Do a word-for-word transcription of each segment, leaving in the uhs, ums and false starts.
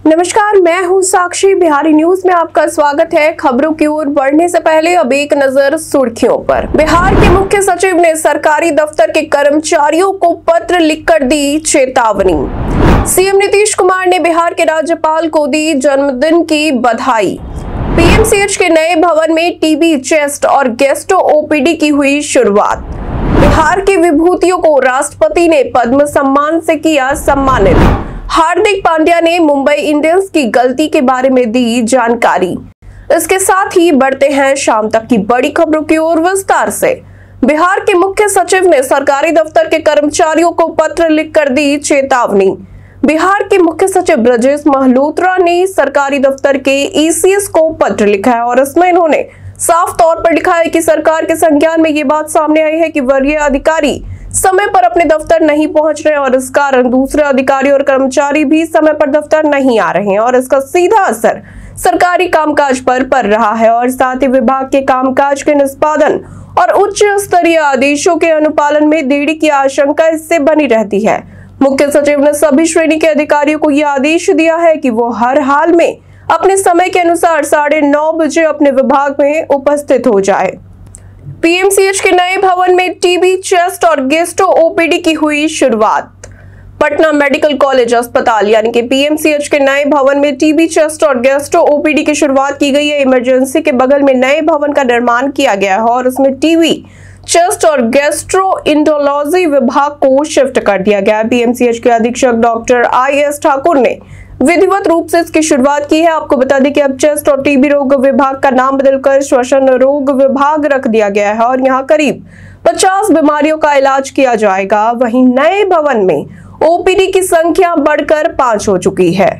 नमस्कार, मैं हूं साक्षी। बिहारी न्यूज में आपका स्वागत है। खबरों की ओर बढ़ने से पहले अब एक नजर सुर्खियों पर। बिहार के मुख्य सचिव ने सरकारी दफ्तर के कर्मचारियों को पत्र लिखकर दी चेतावनी। सीएम नीतीश कुमार ने बिहार के राज्यपाल को दी जन्मदिन की बधाई। पीएमसीएच के नए भवन में टीबी, चेस्ट और गैस्ट्रो ओपीडी की हुई शुरुआत। बिहार की विभूतियों को राष्ट्रपति ने पद्म सम्मान से किया सम्मानित। हार्दिक पांड्या ने मुंबई इंडियंस की गलती के बारे में दी जानकारी। इसके साथ ही बढ़ते हैं शाम तक की बड़ी खबरों की ओर विस्तार से। बिहार के मुख्य सचिव ने सरकारी दफ्तर के कर्मचारियों को पत्र लिखकर दी चेतावनी। बिहार के मुख्य सचिव ब्रजेश महलोत्रा ने सरकारी दफ्तर के ईसीएस को पत्र लिखा है और इसमें इन्होंने साफ तौर पर लिखा है कि सरकार के संज्ञान में ये बात सामने आई है कि वरीय अधिकारी समय पर अपने दफ्तर नहीं पहुंच रहे और इस कारण दूसरे अधिकारी और कर्मचारी भी समय पर दफ्तर नहीं आ रहे हैं और इसका सीधा असर सरकारी कामकाज पर पड़ रहा है और साथ ही विभाग के कामकाज के निष्पादन और उच्च स्तरीय आदेशों के अनुपालन में देरी की आशंका इससे बनी रहती है। मुख्य सचिव ने सभी श्रेणी के अधिकारियों को यह आदेश दिया है कि वो हर हाल में अपने समय के अनुसार साढ़े नौ बजे अपने विभाग में उपस्थित हो जाए। पीएमसीएच के नए भवन में टीबी, चेस्ट और गैस्ट्रो ओपीडी की हुई शुरुआत। पटना मेडिकल कॉलेज अस्पताल यानी कि पीएमसीएच के नए भवन में टीबी, चेस्ट और गैस्ट्रो ओपीडी की शुरुआत की गई है। इमरजेंसी के बगल में नए भवन का निर्माण किया गया है और उसमें टीबी, चेस्ट और गैस्ट्रो इंटरोलॉजी विभाग को शिफ्ट कर दिया गया है। पीएमसीएच के अधीक्षक डॉक्टर आई एस ठाकुर ने विधिवत रूप से इसकी शुरुआत की है। आपको बता दें कि अब चेस्ट और टीबी रोग विभाग का नाम बदलकर श्वसन रोग विभाग रख दिया गया है और यहाँ करीब पचास बीमारियों का इलाज किया जाएगा। वहीं नए भवन में ओपीडी की संख्या बढ़कर पांच हो चुकी है।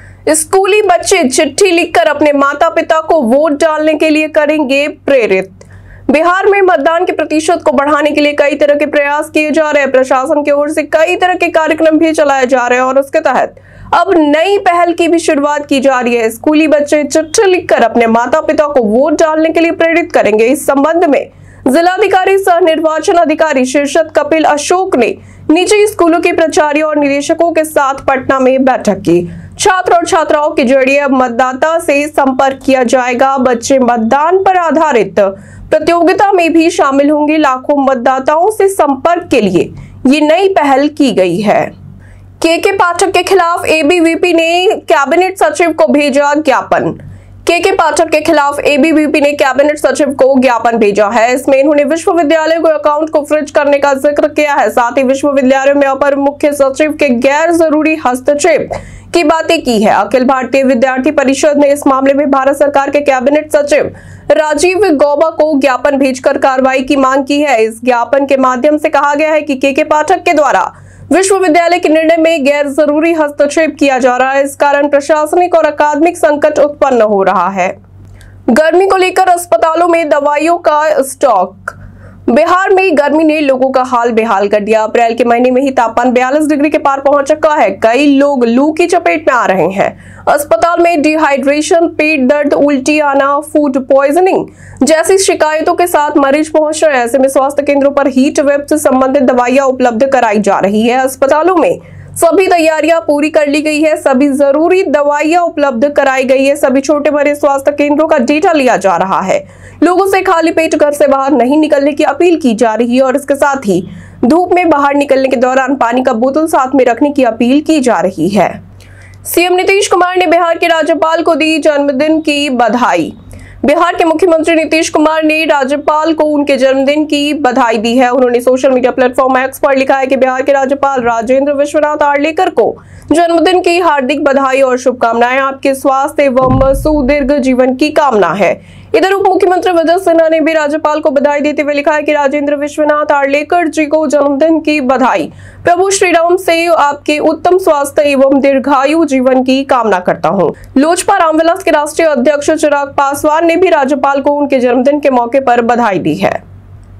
स्कूली बच्चे चिट्ठी लिखकर अपने माता पिता को वोट डालने के लिए करेंगे प्रेरित। बिहार में मतदान के प्रतिशत को बढ़ाने के लिए कई तरह के प्रयास किए जा रहे हैं। प्रशासन की ओर से कई तरह के कार्यक्रम भी चलाए जा रहे हैं और उसके तहत अब नई पहल की भी शुरुआत की जा रही है। स्कूली बच्चे चिट्ठी लिखकर अपने माता पिता को वोट डालने के लिए प्रेरित करेंगे। इस संबंध में जिलाधिकारी सह निर्वाचन अधिकारी शीर्षत कपिल अशोक ने निजी स्कूलों के प्राचार्यों और निदेशकों के साथ पटना में बैठक की। छात्र और छात्राओं के जरिए अब मतदाता से संपर्क किया जाएगा। बच्चे मतदान पर आधारित प्रतियोगिता में भी शामिल होंगे। लाखों मतदाताओं से संपर्क के लिए ये नई पहल की गई है। के के पाठक के खिलाफ एबीवीपी ने कैबिनेट सचिव को भेजा ज्ञापन। के के पाठक के खिलाफ एबीवीपी ने कैबिनेट सचिव को ज्ञापन भेजा है। इसमें इन्होंने विश्वविद्यालय के अकाउंट को फ्रीज करने का जिक्र किया है। साथ ही विश्वविद्यालय में अपर मुख्य सचिव के गैर जरूरी हस्तक्षेप की बातें की है। अखिल भारतीय विद्यार्थी परिषद ने इस मामले में भारत सरकार के कैबिनेट सचिव राजीव गौबा को ज्ञापन भेजकर कार्रवाई की मांग की है। इस ज्ञापन के माध्यम से कहा गया है कि के के पाठक के द्वारा विश्वविद्यालय के निर्णय में गैर जरूरी हस्तक्षेप किया जा रहा है। इस कारण प्रशासनिक और अकादमिक संकट उत्पन्न हो रहा है। गर्मी को लेकर अस्पतालों में दवाइयों का स्टॉक। बिहार में गर्मी ने लोगों का हाल बेहाल कर दिया। अप्रैल के महीने में ही तापमान बयालीस डिग्री के पार पहुंच चुका है। कई लोग लू की चपेट में आ रहे हैं। अस्पताल में डिहाइड्रेशन, पेट दर्द, उल्टी आना, फूड पॉइजनिंग जैसी शिकायतों के साथ मरीज पहुंच रहे हैं। ऐसे में स्वास्थ्य केंद्रों पर हीट वेव से संबंधित दवाइयां उपलब्ध कराई जा रही है। अस्पतालों में सभी तैयारियां पूरी कर ली गई है। सभी जरूरी दवाइयां उपलब्ध कराई गई है। सभी छोटे बड़े स्वास्थ्य केंद्रों का डेटा लिया जा रहा है। लोगों से खाली पेट घर से बाहर नहीं निकलने की अपील की जा रही है और इसके साथ ही धूप में बाहर निकलने के दौरान पानी का बोतल साथ में रखने की अपील की जा रही है। सीएम नीतीश कुमार ने बिहार के राज्यपाल को दी जन्मदिन की बधाई। बिहार के मुख्यमंत्री नीतीश कुमार ने राज्यपाल को उनके जन्मदिन की बधाई दी है। उन्होंने सोशल मीडिया प्लेटफॉर्म एक्स पर लिखा है कि बिहार के राज्यपाल राजेंद्र विश्वनाथ आर्लेकर को जन्मदिन की हार्दिक बधाई और शुभकामनाएं। आपके स्वास्थ्य एवं सुदीर्घ जीवन की कामना है। इधर उप मुख्यमंत्री विजय सिन्हा ने भी राज्यपाल को बधाई देते हुए लिखा है कि राजेंद्र विश्वनाथ आर्लेकर जी को जन्मदिन की बधाई। प्रभु श्री राम से आपके उत्तम स्वास्थ्य एवं दीर्घायु जीवन की कामना करता हूं। लोजपा रामविलास के राष्ट्रीय अध्यक्ष चिराग पासवान ने भी राज्यपाल को उनके जन्मदिन के मौके पर बधाई दी है।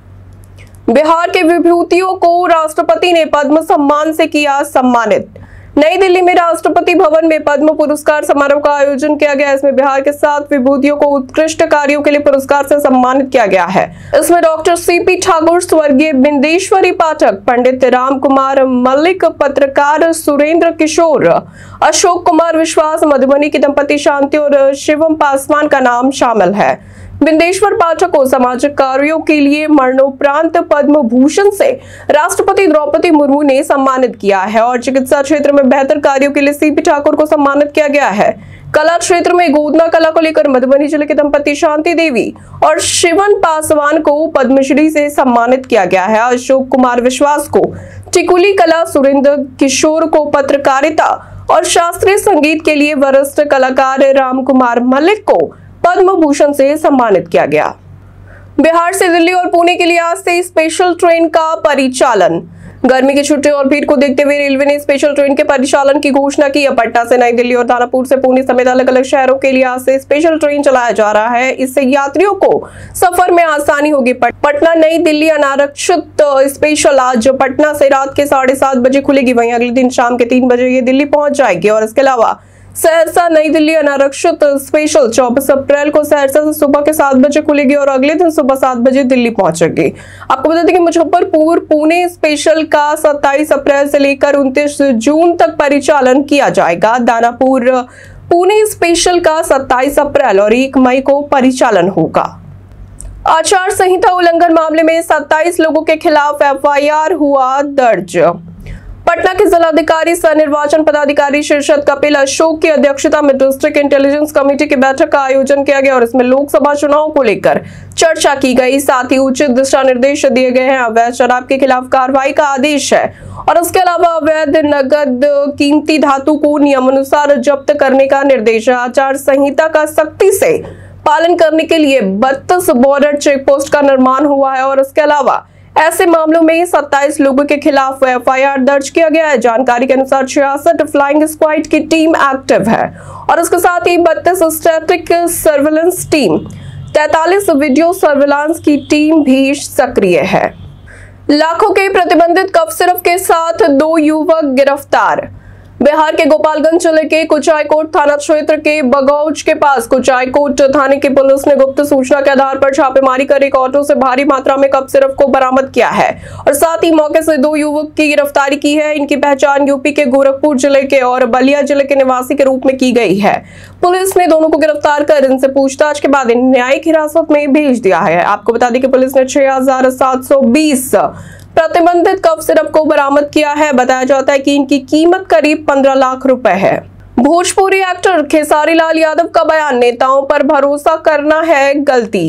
बिहार के विभूतियों को राष्ट्रपति ने पद्म सम्मान से किया सम्मानित। नई दिल्ली में राष्ट्रपति भवन में पद्म पुरस्कार समारोह का आयोजन किया गया। इसमें बिहार के सात विभूतियों को उत्कृष्ट कार्यों के लिए पुरस्कार से सम्मानित किया गया है। इसमें डॉक्टर सीपी ठाकुर, स्वर्गीय बिंदेश्वरी पाठक, पंडित राम कुमार मल्लिक, पत्रकार सुरेंद्र किशोर, अशोक कुमार विश्वास, मधुबनी की दंपति शांति और शिवम पासवान का नाम शामिल है। बिंदेश्वर पाठक को सामाजिक कार्यों के लिए मरणोपरांत पद्म भूषण से राष्ट्रपति द्रौपदी मुर्मू ने सम्मानित किया है और चिकित्सा क्षेत्र में बेहतर कार्यों के लिए सीपी ठाकुर को सम्मानित किया गया है। कला क्षेत्र में गोदना कला को लेकर मधुबनी जिले के दंपति शांति देवी और शिवन पासवान को पद्मश्री से सम्मानित किया गया है। अशोक कुमार विश्वास को टिकुली कला, सुरेंद्र किशोर को पत्रकारिता और शास्त्रीय संगीत के लिए वरिष्ठ कलाकार राम कुमार मल्लिक को पद्म भूषण से सम्मानित किया गया। बिहार से दिल्ली और पुणे के लिए आज से स्पेशल ट्रेन का परिचालन। गर्मी की छुट्टी और भीड़ को देखते हुए रेलवे ने स्पेशल ट्रेन के परिचालन की घोषणा की है। पटना से नई दिल्ली और दानापुर से पुणे समेत अलग अलग शहरों के लिए आज से स्पेशल ट्रेन चलाया जा रहा है। इससे यात्रियों को सफर में आसानी होगी। पटना नई दिल्ली अनारक्षित स्पेशल आज पटना से रात के साढ़े सात बजे खुलेगी। वहीं अगले दिन शाम के तीन बजे ये दिल्ली पहुंच जाएगी। और इसके अलावा सहरसा नई दिल्ली अनारक्षित स्पेशल चौबीस अप्रैल को सहरसा से सुबह के सात बजे खुलेगी और अगले दिन सुबह सात बजे दिल्ली पहुंचेगी। आपको बता दें कि मुजफ्फरपुर पुणे स्पेशल का सत्ताईस अप्रैल से लेकर उनतीस जून तक परिचालन किया जाएगा। दानापुर पुणे स्पेशल का सत्ताईस अप्रैल और एक मई को परिचालन होगा। आचार संहिता उल्लंघन मामले में सत्ताईस लोगों के खिलाफ एफ आई आर हुआ दर्ज। पटना के जिलाधिकारी सह निर्वाचन पदाधिकारी शीर्षद कपिल अशोक की अध्यक्षता में डिस्ट्रिक्ट इंटेलिजेंस कमेटी की बैठक का आयोजन किया गया और इसमें लोकसभा चुनाव को लेकर चर्चा की गई। साथ ही उचित दिशा निर्देश दिए गए हैं। अवैध शराब के खिलाफ कार्रवाई का आदेश है और इसके अलावा अवैध नगद कीमती धातु को नियमानुसार जब्त करने का निर्देश है। आचार संहिता का सख्ती से पालन करने के लिए बत्तीस बॉर्डर चेक पोस्ट का निर्माण हुआ है और इसके अलावा ऐसे मामलों में सत्ताईस लोगों के खिलाफ एफ आई आर दर्ज किया गया है। जानकारी के अनुसार छियासठ फ्लाइंग स्क्वाड की टीम एक्टिव है और इसके साथ ही बत्तीस स्टैटिक सर्विलांस टीम, तैंतालीस वीडियो सर्विलांस की टीम भी सक्रिय है। लाखों के प्रतिबंधित कफ सिरप के साथ दो युवक गिरफ्तार। बिहार के गोपालगंज जिले के कुचायकोट थाना क्षेत्र के बगौज के पास कुचायकोट थाने की पुलिस ने गुप्त सूचना के आधार पर छापेमारी कर एक ऑटो से भारी मात्रा में कफ सिरप को बरामद किया है और साथ ही मौके से दो युवक की गिरफ्तारी की है। इनकी पहचान यूपी के गोरखपुर जिले के और बलिया जिले के निवासी के रूप में की गई है। पुलिस ने दोनों को गिरफ्तार कर इनसे पूछताछ के बाद न्यायिक हिरासत में भेज दिया है। आपको बता दें कि पुलिस ने छह हजार सात सौ बीस प्रतिबंधित कफ सिरप को बरामद किया है। बताया जाता है कि इनकी कीमत करीब पंद्रह लाख रुपए है। भोजपुरी एक्टर खेसारी लाल यादव का बयान, नेताओं पर भरोसा करना है गलती।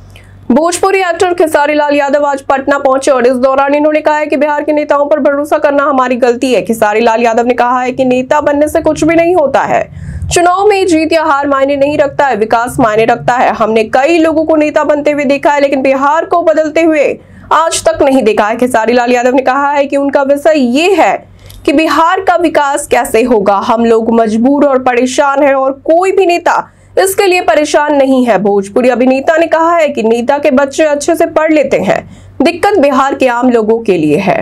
भोजपुरी एक्टर खेसारी लाल यादव आज पटना पहुंचे और इस दौरान इन्होंने कहा है कि बिहार के नेताओं पर भरोसा करना हमारी गलती है। खेसारी लाल यादव ने कहा है कि नेता बनने से कुछ भी नहीं होता है। चुनाव में जीत या हार मायने नहीं रखता है, विकास मायने रखता है। हमने कई लोगों को नेता बनते हुए देखा है लेकिन बिहार को बदलते हुए आज तक नहीं देखा है। खेसारी लाल यादव ने कहा है कि उनका विषय ये है कि बिहार का विकास कैसे होगा। हम लोग मजबूर और परेशान हैं और कोई भी नेता इसके लिए परेशान नहीं है। भोजपुरी अभिनेता ने कहा है कि नेता के बच्चे अच्छे से पढ़ लेते हैं, दिक्कत बिहार के आम लोगों के लिए है।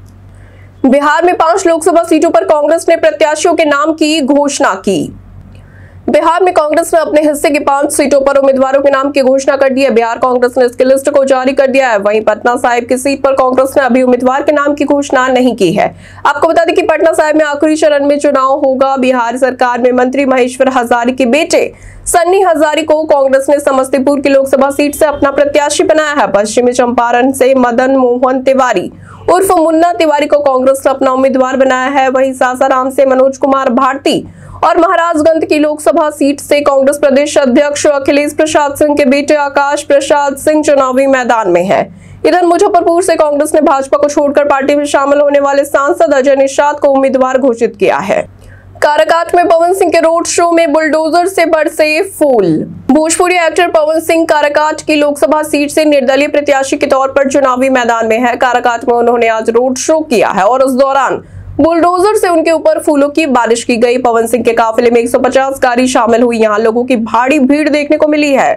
बिहार में पांच लोकसभा सीटों पर कांग्रेस ने प्रत्याशियों के नाम की घोषणा की। बिहार में कांग्रेस ने अपने हिस्से की पांच सीटों पर उम्मीदवारों के नाम की घोषणा कर दी है। बिहार कांग्रेस ने इसकी लिस्ट को जारी कर दिया है। वहीं पटना साहिब की सीट पर कांग्रेस ने अभी उम्मीदवार के नाम की घोषणा नहीं की है। आपको बता दें कि पटना साहिब में आखिरी चरण में चुनाव होगा। बिहार सरकार में मंत्री महेश्वर हजारी के बेटे सन्नी हजारी को कांग्रेस ने समस्तीपुर की लोकसभा सीट से अपना प्रत्याशी बनाया है। पश्चिमी चंपारण से मदन मोहन तिवारी उर्फ मुन्ना तिवारी को कांग्रेस ने अपना उम्मीदवार बनाया है। वहीं सासाराम से मनोज कुमार भारती और महाराजगंज की लोकसभा सीट से कांग्रेस प्रदेश अध्यक्ष अखिलेश प्रसाद सिंह के बेटे आकाश प्रसाद सिंह चुनावी मैदान में है। इधर मुजफ्फरपुर से कांग्रेस ने भाजपा को छोड़कर पार्टी में शामिल होने वाले सांसद अजय निषाद को उम्मीदवार घोषित किया है। काराकाट में पवन सिंह के रोड शो में बुलडोजर से बरसे फूल। भोजपुरी एक्टर पवन सिंह काराकाट की लोकसभा सीट से निर्दलीय प्रत्याशी के तौर पर चुनावी मैदान में है। काराकाट में उन्होंने आज रोड शो किया है और उस दौरान बुलडोजर से उनके ऊपर फूलों की बारिश की गई। पवन सिंह के काफिले में एक सौ पचास गाड़ी शामिल हुई। यहाँ लोगों की भारी भीड़ देखने को मिली है।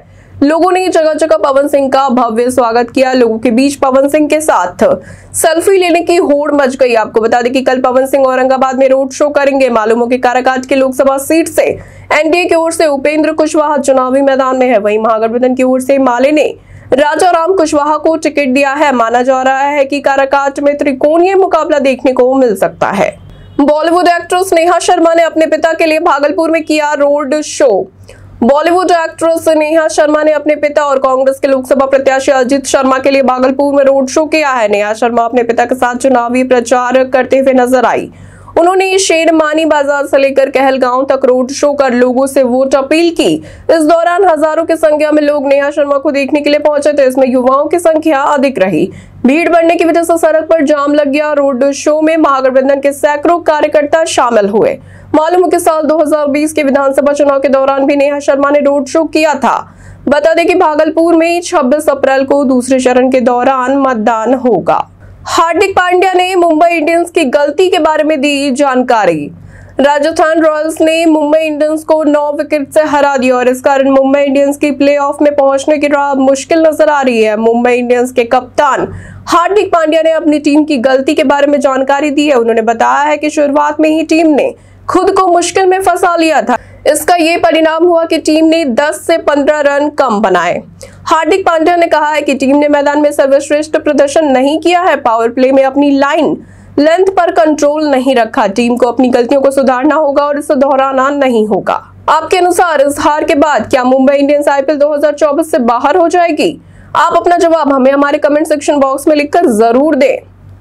लोगों ने जगह जगह पवन सिंह का भव्य स्वागत किया। लोगों के बीच पवन सिंह के साथ सेल्फी लेने की होड़ मच गई। आपको बता दें कि कल पवन सिंह औरंगाबाद में रोड शो करेंगे। मालूम हो कि काराकाट की लोकसभा सीट से एनडीए की ओर से उपेंद्र कुशवाहा चुनावी मैदान में है। वहीं महागठबंधन की ओर से माले ने राजा राम कुशवाहा को टिकट दिया है। माना जा रहा है कि काराकाट में त्रिकोणीय मुकाबला देखने को मिल सकता है। बॉलीवुड एक्ट्रेस नेहा शर्मा ने अपने पिता के लिए भागलपुर में किया road show. Bollywood actress Neha Sharma ने अपने पिता और कांग्रेस के लोकसभा प्रत्याशी अजित शर्मा के लिए भागलपुर में रोड शो किया है। नेहा शर्मा अपने पिता के साथ चुनावी प्रचार करते हुए नजर आई। उन्होंने शेरमानी बाजार से लेकर कहलगांव तक रोड शो कर लोगों से वोट अपील की। इस दौरान हजारों की संख्या में लोग नेहा शर्मा को देखने के लिए पहुंचे थे। इसमें युवाओं की संख्या अधिक रही। भीड़ बढ़ने की वजह से सड़क पर जाम लग गया। रोड शो में महागठबंधन के सैकड़ों कार्यकर्ता शामिल हुए। मालूम है कि साल दो हज़ार बीस के विधानसभा चुनाव के दौरान भी नेहा शर्मा ने रोड शो किया था। बता दें कि भागलपुर में छब्बीस अप्रैल को दूसरे चरण के दौरान मतदान होगा। हार्दिक पांड्या ने मुंबई इंडियंस की गलती के बारे में दी जानकारी। राजस्थान रॉयल्स ने मुंबई इंडियंस को नौ विकेट से हरा दिया और इस कारण मुंबई इंडियंस की प्लेऑफ में पहुंचने की राह मुश्किल नजर आ रही है। मुंबई इंडियंस के कप्तान हार्दिक पांड्या ने अपनी टीम की गलती के बारे में जानकारी दी है। उन्होंने बताया है कि शुरुआत में ही टीम ने खुद को मुश्किल में फंसा लिया था। इसका ये परिणाम हुआ कि टीम ने दस से पंद्रह रन कम बनाए। हार्दिक पांड्या ने कहा है कि टीम ने मैदान में सर्वश्रेष्ठ प्रदर्शन नहीं किया है। पावर प्ले में अपनी लाइन लेंथ पर कंट्रोल नहीं रखा। टीम को अपनी गलतियों को सुधारना होगा और इसे दोहराना नहीं होगा। आपके अनुसार इस हार के बाद क्या मुंबई इंडियंस आईपीएल दो हज़ार चौबीस से बाहर हो जाएगी? आप अपना जवाब हमें हमारे कमेंट सेक्शन बॉक्स में लिखकर जरूर दें।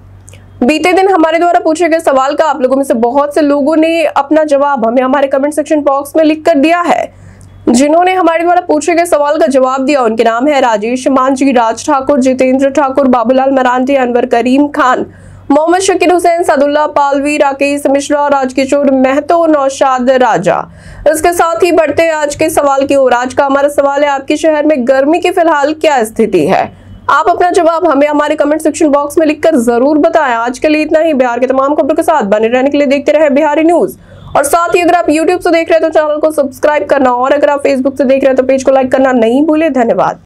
बीते दिन हमारे द्वारा पूछे गए सवाल का आप लोगों में से बहुत से लोगों ने अपना जवाब हमें हमारे कमेंट सेक्शन बॉक्स में लिख कर दिया है। जिन्होंने हमारे द्वारा पूछे गए सवाल का जवाब दिया उनके नाम है राजेश मांझी, राज ठाकुर, जितेंद्र ठाकुर, बाबूलाल मरांडी, अनवर करीम खान, मोहम्मद शकीर हुसैन, सदुल्ला पालवी, राकेश मिश्रा, राजकिशोर महतो, नौशाद राजा। इसके साथ ही बढ़ते हैं आज के सवाल की ओर। आज का हमारा सवाल है, आपके शहर में गर्मी की फिलहाल क्या स्थिति है? आप अपना जवाब हमें हमारे कमेंट सेक्शन बॉक्स में लिखकर जरूर बताएं। आज के लिए इतना ही। बिहार के तमाम खबरों के साथ बने रहने के लिए देखते रहे बिहारी न्यूज। और साथ ही अगर आप यूट्यूब से देख रहे हैं तो चैनल को सब्सक्राइब करना और अगर आप फेसबुक से देख रहे हैं तो पेज को लाइक करना नहीं भूले। धन्यवाद।